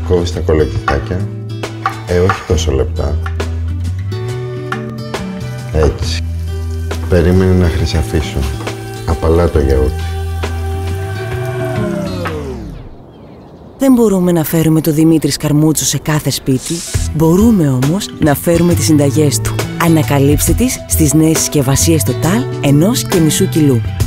Κόβεις τα κολοκυθάκια. Όχι τόσο λεπτά. Έτσι. Περίμενε να χρυσαφίσω. Απαλά το γιαούρτι. Δεν μπορούμε να φέρουμε το Δημήτρη Σκαρμούτσο σε κάθε σπίτι. Μπορούμε όμως να φέρουμε τις συνταγές του. Ανακαλύψτε τις στις νέες συσκευασίες Total 1,5 κιλού.